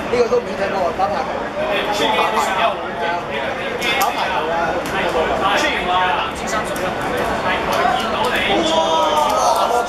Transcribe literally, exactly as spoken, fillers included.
呢個都唔知聽過，打牌。